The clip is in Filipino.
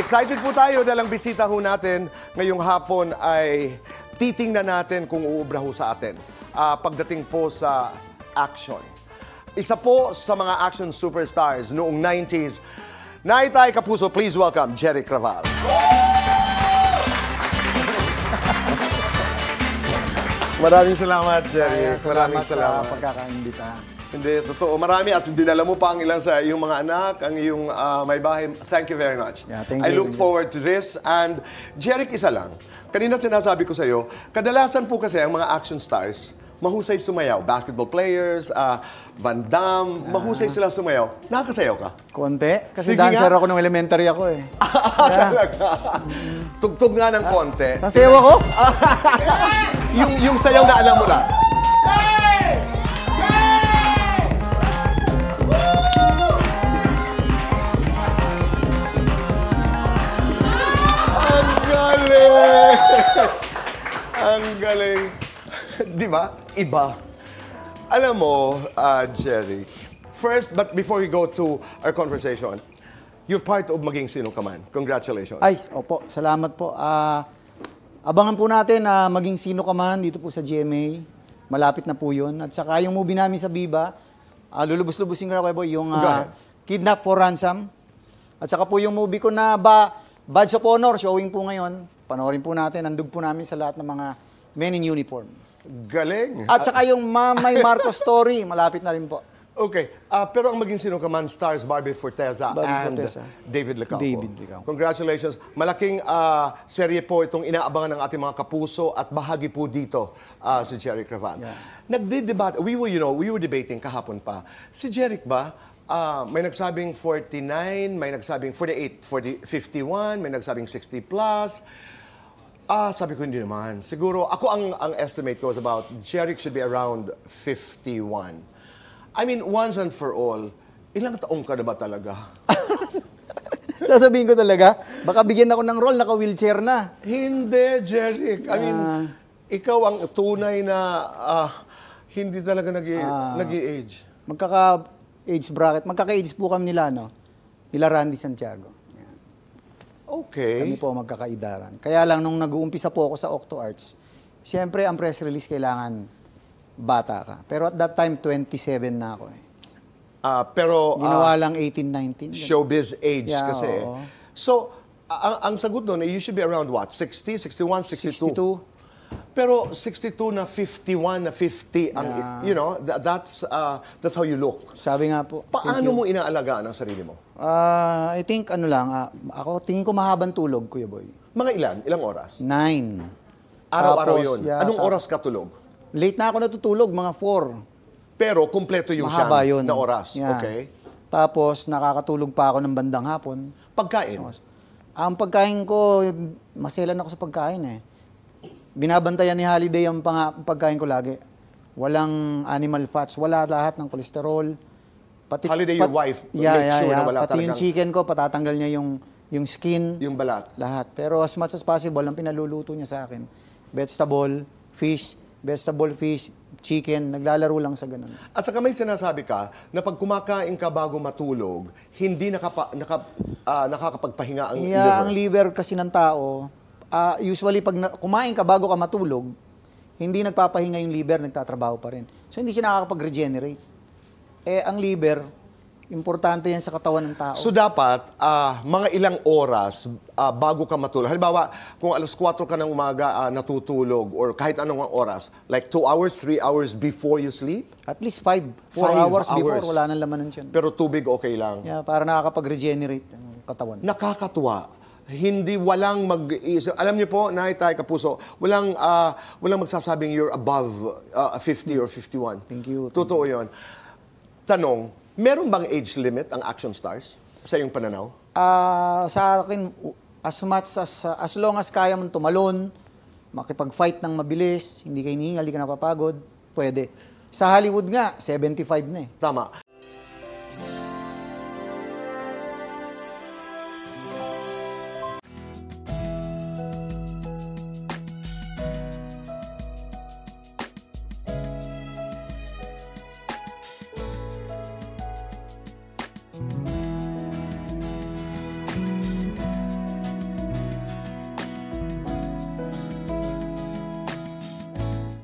Excited po tayo dahil ang bisita ho natin ngayong hapon ay titingnan natin kung uubra ho sa atin pagdating po sa action. Isa po sa mga action superstars noong 90s. Naitay Kapuso, please welcome Jeric Raval. Maraming salamat, Jeric. Maraming salamat sa pagkakaimbita. Hindi, totoo. Marami at dinala mo pa ang ilan sa iyong mga anak, ang iyong may bahay. Thank you very much. Yeah, thank I you. look forward to this. And Jeric, isa lang. Kanina sinasabi ko sa iyo, kadalasan po kasi ang mga action stars, mahusay sumayaw. Basketball players, Van Damme, mahusay sila sumayaw. Nakakasayaw ka? Konti. Kasi Sige dancer nga. ako nung elementary ako eh. Tugtog nga ng konti. Nasayaw ako? yung sayaw na alam mo lang. Ang galing. Di ba? Iba. Alam mo, Jerry, first, but before we go to our conversation, you're part of Maging Sino Ka Man. Congratulations. Ay, opo. Salamat po. Abangan po natin na Maging Sino Ka Man dito po sa GMA. Malapit na po yun. At saka yung movie namin sa Viva, lulubos-lubusin ko na kayo, boy, yung Kidnap for Ransom. At saka po yung movie ko na Badge of Honor, showing po ngayon. Panoorin po natin, andug po namin sa lahat ng mga men in uniform. Galing. At saka yung Mamay Marcos story, malapit na rin po. Okay. Pero ang Maging Sino Ka Man stars Barbie Forteza and David Licauco. David Licauco. Congratulations. Malaking serye po itong inaabangan ng ating mga kapuso at bahagi po dito si Jeric Raval. Yeah. Nagdi-debate, we were debating kahapon pa. Si Jeric ba, may nagsabing 49, may nagsabing 48, 51, may nagsabing 60 plus. Sabi ko hindi naman. Siguro, ako ang estimate ko was about, Jeric should be around 51. I mean, once and for all, ilang taong ka na ba talaga? Sasabihin ko talaga, baka bigyan ako ng role, naka-wheelchair na. Hindi, Jeric. I mean, ikaw ang tunay na hindi talaga nag-i-age. Magkaka-age bracket. Magkaka-age po kami nila, no? Nila Randy Santiago. Okay. Kami po magkakaidaran. Kaya lang, nung nag-uumpisa po ako sa Octo Arts, siyempre, ang press release kailangan bata ka. Pero at that time, 27 na ako eh. Pero ginawa lang 18, 19. Showbiz age kasi. Oo. So, ang sagot doon, you should be around what? 60, 61, 62? 62. Pero 62 na 51 na 50, ang, you know, that's how you look. Sabi nga po. Paano mo inaalagaan ang sarili mo? I think ano lang, ako tingin ko mahabang tulog, Kuya Boy. Mga ilan? Ilang oras? 9. Araw-araw Tapos, yun. Anong oras ka tulog? Late na ako natutulog, mga 4. Pero kumpleto yung Mahaba siyang yun. na oras. Yeah. Okay. Tapos nakakatulog pa ako ng bandang hapon. Pagkain? Ang pagkain ko, maselan ako sa pagkain eh. Binabantayan ni Holiday ang pagkain ko lagi. Walang animal fats, wala lahat ng kolesterol. Pati, Holiday, your wife, yeah, make sure na wala pati talagang... yung chicken ko, patatanggal niya yung skin. Yung balat. Lahat. Pero as much as possible, ang pinaluluto niya sa akin, vegetable, fish, chicken, naglalaro lang sa ganun. At saka may sinasabi ka na pag kumakain ka bago matulog, hindi nakakapagpahinga ang liver. Ang liver kasi ng tao, usually pag kumain ka bago ka matulog, hindi nagpapahinga yung liver, nagtatrabaho pa rin. So hindi siya nakakapag-regenerate. Ang liver, importante yan sa katawan ng tao. So dapat, mga ilang oras bago ka matulog. Halimbawa, kung alas 4 ka ng umaga natutulog or kahit anong oras, like 2 hours, 3 hours before you sleep? At least 4 hours before, wala nang laman ng tiyan. Pero tubig okay lang? Yeah, para nakakapag-regenerate ang katawan. Nakakatuwa. Hindi walang mag-iisip. Alam niyo po, Naitay Kapuso, walang magsasabing you're above 50 or 51. Thank you. Totoo yun. Tanong, meron bang age limit ang action stars sa iyong pananaw? Sa akin, as long as kaya mong tumalon, makipag-fight ng mabilis, hindi ka hinihingal, hindi ka napapagod, pwede. Sa Hollywood nga, 75 na eh. Tama.